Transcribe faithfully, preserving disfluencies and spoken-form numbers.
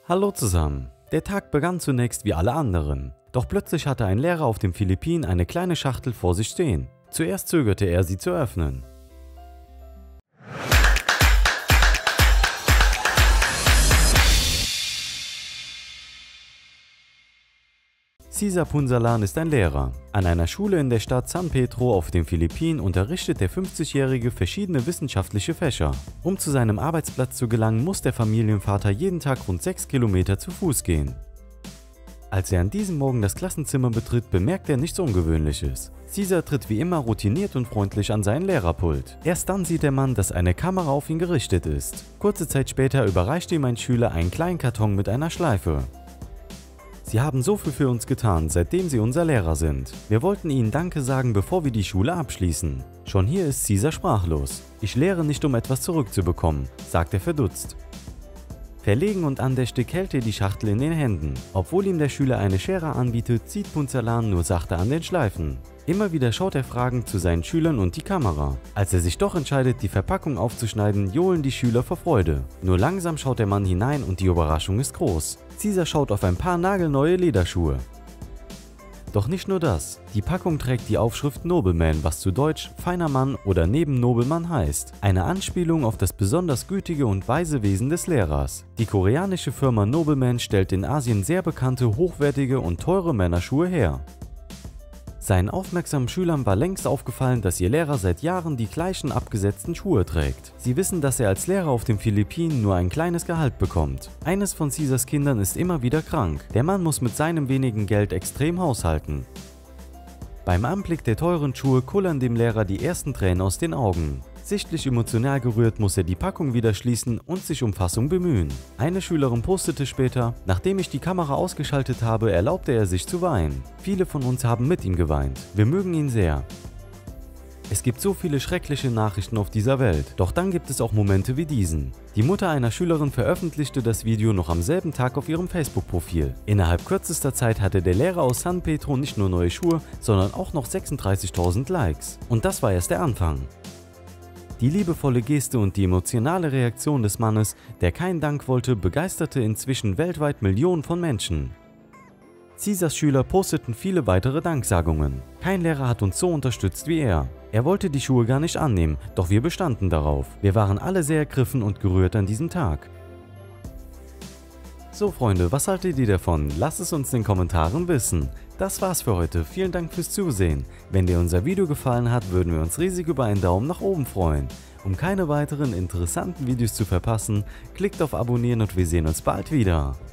Hallo zusammen. Der Tag begann zunächst wie alle anderen. Doch plötzlich hatte ein Lehrer auf den Philippinen eine kleine Schachtel vor sich stehen. Zuerst zögerte er, sie zu öffnen. Cesar Punsalan ist ein Lehrer. An einer Schule in der Stadt San Pedro auf den Philippinen unterrichtet der fünfzigjährige verschiedene wissenschaftliche Fächer. Um zu seinem Arbeitsplatz zu gelangen, muss der Familienvater jeden Tag rund sechs Kilometer zu Fuß gehen. Als er an diesem Morgen das Klassenzimmer betritt, bemerkt er nichts Ungewöhnliches. Cesar tritt wie immer routiniert und freundlich an seinen Lehrerpult. Erst dann sieht der Mann, dass eine Kamera auf ihn gerichtet ist. Kurze Zeit später überreicht ihm ein Schüler einen kleinen Karton mit einer Schleife. Sie haben so viel für uns getan, seitdem Sie unser Lehrer sind. Wir wollten Ihnen Danke sagen, bevor wir die Schule abschließen. Schon hier ist Cesar sprachlos. Ich lehre nicht, um etwas zurückzubekommen, sagt er verdutzt. Verlegen und andächtig hält er die Schachtel in den Händen. Obwohl ihm der Schüler eine Schere anbietet, zieht Punsalan nur sachte an den Schleifen. Immer wieder schaut er fragend zu seinen Schülern und die Kamera. Als er sich doch entscheidet, die Verpackung aufzuschneiden, johlen die Schüler vor Freude. Nur langsam schaut der Mann hinein und die Überraschung ist groß. Cesar schaut auf ein paar nagelneue Lederschuhe. Doch nicht nur das. Die Packung trägt die Aufschrift Nobleman, was zu Deutsch feiner Mann oder Nebennobelmann heißt. Eine Anspielung auf das besonders gütige und weise Wesen des Lehrers. Die koreanische Firma Nobleman stellt in Asien sehr bekannte, hochwertige und teure Männerschuhe her. Seinen aufmerksamen Schülern war längst aufgefallen, dass ihr Lehrer seit Jahren die gleichen abgesetzten Schuhe trägt. Sie wissen, dass er als Lehrer auf den Philippinen nur ein kleines Gehalt bekommt. Eines von Cesars Kindern ist immer wieder krank. Der Mann muss mit seinem wenigen Geld extrem haushalten. Beim Anblick der teuren Schuhe kullern dem Lehrer die ersten Tränen aus den Augen. Sichtlich emotional gerührt muss er die Packung wieder schließen und sich um Fassung bemühen. Eine Schülerin postete später: Nachdem ich die Kamera ausgeschaltet habe, erlaubte er sich zu weinen. Viele von uns haben mit ihm geweint. Wir mögen ihn sehr. Es gibt so viele schreckliche Nachrichten auf dieser Welt, doch dann gibt es auch Momente wie diesen. Die Mutter einer Schülerin veröffentlichte das Video noch am selben Tag auf ihrem Facebook-Profil. Innerhalb kürzester Zeit hatte der Lehrer aus San Pedro nicht nur neue Schuhe, sondern auch noch sechsunddreißigtausend Likes. Und das war erst der Anfang. Die liebevolle Geste und die emotionale Reaktion des Mannes, der keinen Dank wollte, begeisterte inzwischen weltweit Millionen von Menschen. Cesars Schüler posteten viele weitere Danksagungen. Kein Lehrer hat uns so unterstützt wie er. Er wollte die Schuhe gar nicht annehmen, doch wir bestanden darauf. Wir waren alle sehr ergriffen und gerührt an diesem Tag. So Freunde, was haltet ihr davon? Lasst es uns in den Kommentaren wissen. Das war's für heute, vielen Dank fürs Zusehen. Wenn dir unser Video gefallen hat, würden wir uns riesig über einen Daumen nach oben freuen. Um keine weiteren interessanten Videos zu verpassen, klickt auf Abonnieren und wir sehen uns bald wieder.